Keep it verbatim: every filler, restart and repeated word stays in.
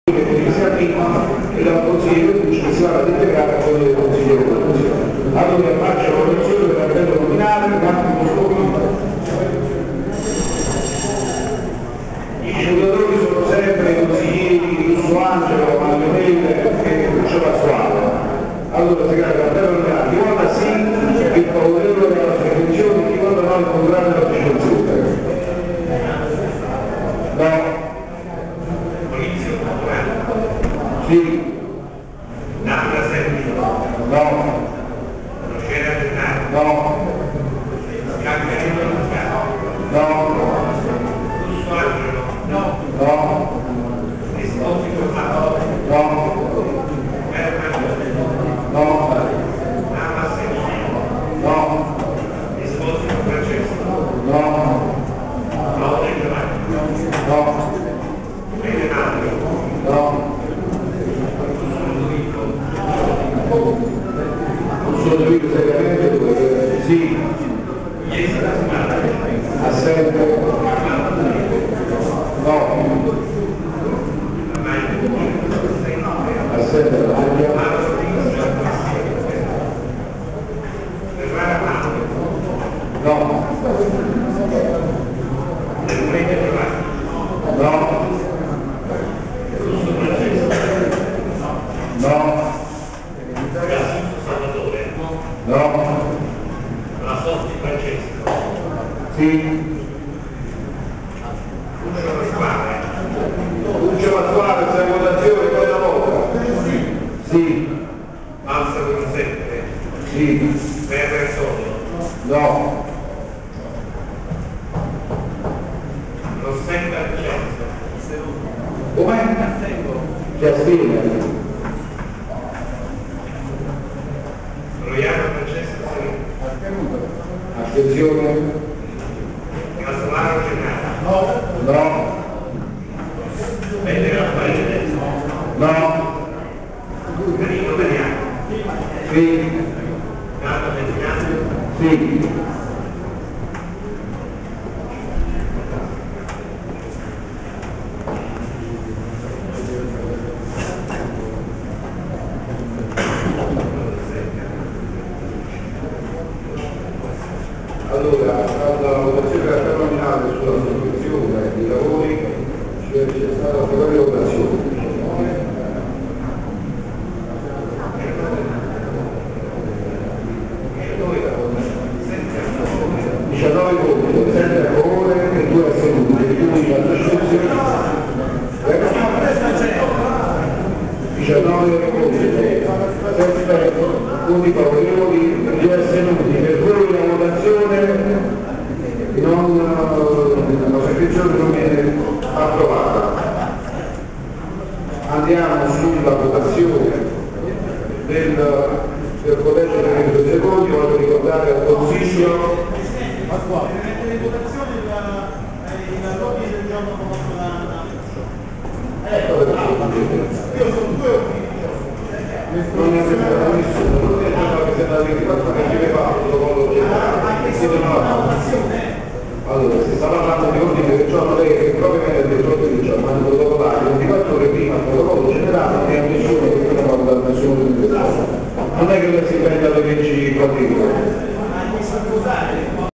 e dal consigliere Ducci che si va ad integrare a quello del consigliere Ducci. Allora faccio la votazione del cartello nominale, un attimo scoprito. I votatori sono sempre i consiglieri Russo Angelo, Mario Mele e Lucio Pasquale. Allora, segretario, cartello nominale, chi vota sì, il favorevole della sospensione, chi vota no, il contrario della sospensione. No. Sì. Napola Sergio. No. Proceda Gennaro. No. Scagliarino Luciano. No. Russo Angelo. No. No. Esposito Matteo. No. Bernardo. No. Nama Sergio. No. Esposito Francesco. No. Paolo Giovanni. No. Benenato. No. Non sono giudito seriamente dove sì. Assente. No. Assente la maglia. No. No. No. No. La Sotti Francesco. Sì. Lucio Pasquale. Lucio Pasquale, sei votazione, cosa vota? Sì. Balsa Consente. Sì. Ferrer Solo. No. Rossella Vincenzo. Come? Ci astiene. Roiano Francesco Serino. Attenzione. Casolaro Gennaro. No. Bene Raffaele. No. Canino Daniano. Sì. Carlo Benzinato. Sì. Allora, alla votazione della Camera nominale sulla sospensione dei lavori c'è stata una breve votazione. diciannove voti, sette a favore e due astenuti, di cui la sospensione diciannove voti, sette voti favorevoli e due astenuti, per cui la votazione non, la sospensione non viene approvata. Andiamo sulla votazione del, del collegio dei venti secondi, voglio ricordare al Consiglio Pasquale, mette in votazione l'ordine del giorno proposto da ecco io sono due ordini non è stato nessuno, non è stato che sia da ventiquattro che viene fatto dopo anche se non la votazione. allora, si sta parlando di ordine del giorno, lei che propriamente del giorno del giorno, ma non dopo là, ventiquattro ore prima il protocollo generale non è nessuno che non parla da nessuno di questo. Non è che lei si prenda le leggi quadriglie.